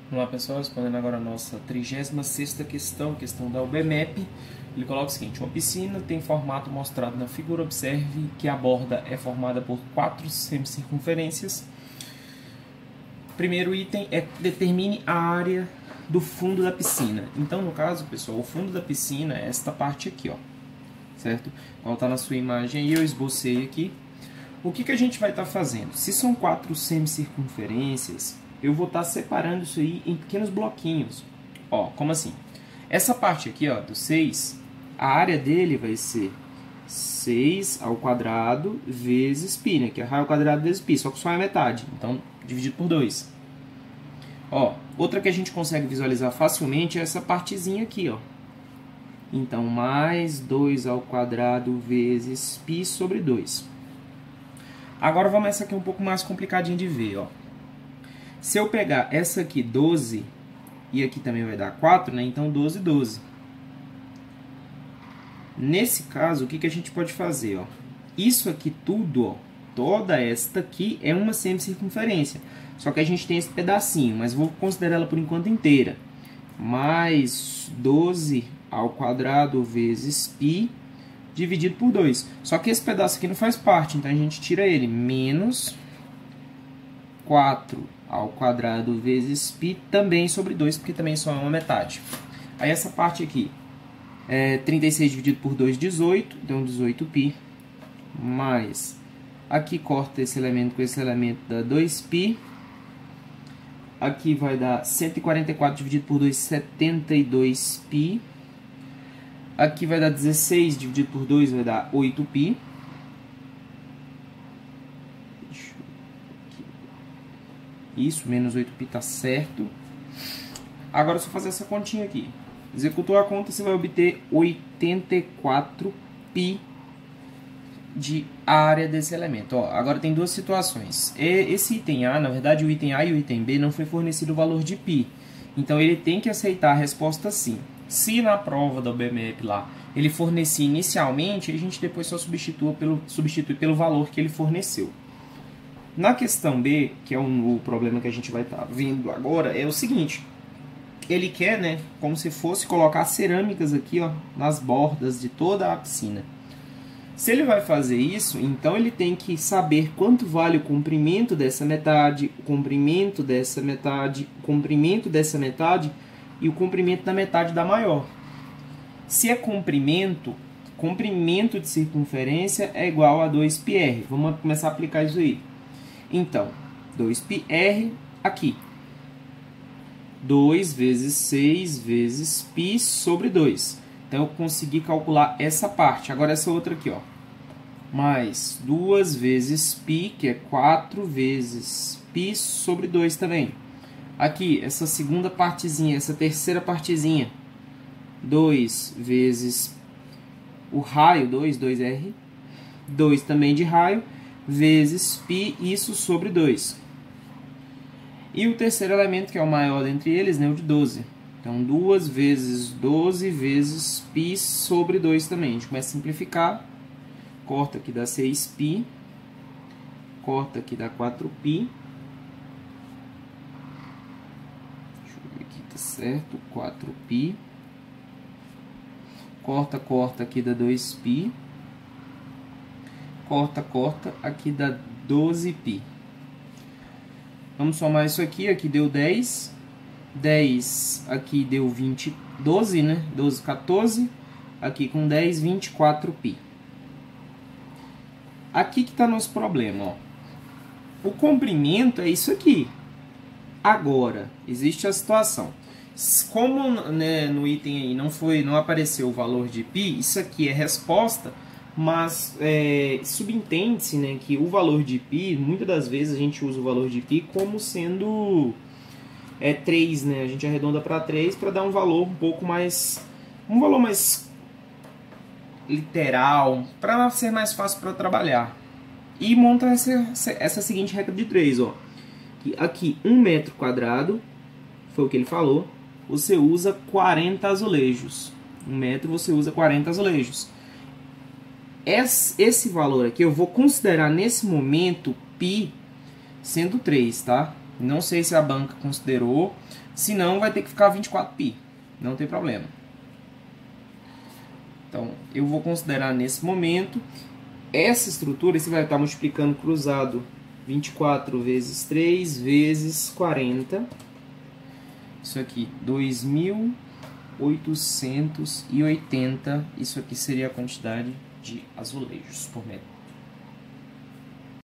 Vamos lá, pessoal, respondendo agora a nossa 36ª questão, questão da UBMEP. Ele coloca o seguinte: uma piscina tem formato mostrado na figura. Observe que a borda é formada por 4 semicircunferências. Primeiro item é determine a área do fundo da piscina. Então, no caso, pessoal, o fundo da piscina é esta parte aqui, ó, certo? Ela está na sua imagem e eu esbocei aqui. O que a gente vai estar fazendo? Se são 4 semicircunferências, eu vou estar separando isso aí em pequenos bloquinhos. Ó, como assim? Essa parte aqui, ó, do 6, a área dele vai ser 6 ao quadrado vezes π, né? Que é raio ao quadrado vezes π, só que só é metade. Então, dividido por 2. Ó, outra que a gente consegue visualizar facilmente é essa partezinha aqui, ó. Então, mais 2 ao quadrado vezes π sobre 2. Agora vamos essa aqui um pouco mais complicadinha de ver, ó. Se eu pegar essa aqui, 12, e aqui também vai dar 4, né? Então, 12, 12. Nesse caso, o que a gente pode fazer, ó? Isso aqui tudo, ó, toda esta aqui é uma semicircunferência. Só que a gente tem esse pedacinho, mas vou considerar ela por enquanto inteira. Mais 12 ao quadrado vezes π dividido por 2. Só que esse pedaço aqui não faz parte, então a gente tira ele. Menos 4 ao quadrado vezes π também sobre 2, porque também só é uma metade. Aí essa parte aqui, 36 dividido por 2, 18, então 18π. Mais, aqui corta esse elemento com esse elemento, dá 2π. Aqui vai dar 144 dividido por 2, 72π. Aqui vai dar 16 dividido por 2, vai dar 8π. Isso, menos 8π tá certo. Agora é só fazer essa continha aqui. Executou a conta, você vai obter 84π de área desse elemento. Ó, agora tem duas situações. Esse item A, na verdade, o item A e o item B não foi fornecido o valor de π. Então, ele tem que aceitar a resposta sim. Se na prova da UBMEP lá ele fornecia inicialmente, a gente depois só substitui pelo valor que ele forneceu. Na questão B, que é o problema que a gente vai estar vendo agora, é o seguinte. Ele quer, né, como se fosse colocar cerâmicas aqui, ó, nas bordas de toda a piscina. Se ele vai fazer isso, então ele tem que saber quanto vale o comprimento dessa metade, o comprimento dessa metade, o comprimento dessa metade e o comprimento da metade da maior. Se é comprimento, comprimento de circunferência é igual a 2πr. Vamos começar a aplicar isso aí. Então, 2πr aqui. 2 vezes 6 vezes π sobre 2. Então, eu consegui calcular essa parte. Agora, essa outra aqui, ó. Mais 2 vezes π, que é 4 vezes π sobre 2 também. Aqui, essa segunda partezinha, essa terceira partezinha. 2 vezes o raio, 2r. 2 também de raio, vezes π, isso sobre 2. E o terceiro elemento, que é o maior dentre eles, né, o de 12. Então, 2 vezes 12 vezes π sobre 2 também. A gente começa a simplificar. Corta aqui dá 6π. Corta aqui dá 4π. Deixa eu ver aqui, tá certo. 4π. Corta, corta, aqui dá 2π. Corta, corta, aqui dá 12π. Vamos somar isso aqui. Aqui deu 10. 10 aqui deu 20, 12, né? 12, 14. Aqui com 10, 24π. Aqui que está nosso problema, ó. O comprimento é isso aqui. Agora, existe a situação. Como, né, no item aí não apareceu o valor de π, isso aqui é resposta, mas subentende-se, né, que o valor de π, muitas das vezes a gente usa o valor de π como sendo 3, né? A gente arredonda para 3 para dar um valor um pouco mais... um valor mais literal, para ser mais fácil para trabalhar. E monta essa seguinte regra de 3, ó. Que aqui, 1 metro quadrado, foi o que ele falou, você usa 40 azulejos. 1 metro você usa 40 azulejos. Esse valor aqui eu vou considerar nesse momento π sendo 3, tá? Não sei se a banca considerou, se não vai ter que ficar 24 pi, não tem problema. Então, eu vou considerar nesse momento essa estrutura, você vai estar multiplicando cruzado 24 vezes 3 vezes 40. Isso aqui, 2.880. Isso aqui seria a quantidade de azulejos por metro.